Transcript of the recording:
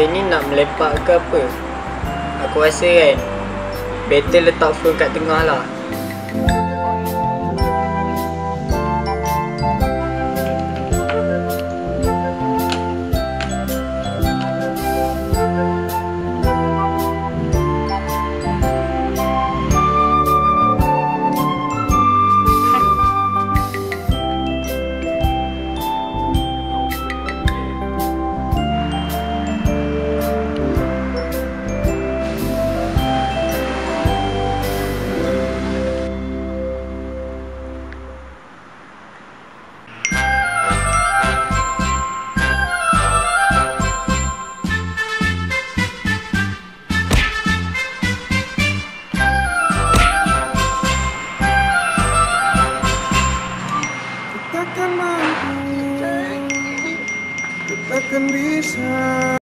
kita ni nak melepak ke apa? Aku rasa kan better letak phone kat tengah lah. Takkan mampu, takkan bisa.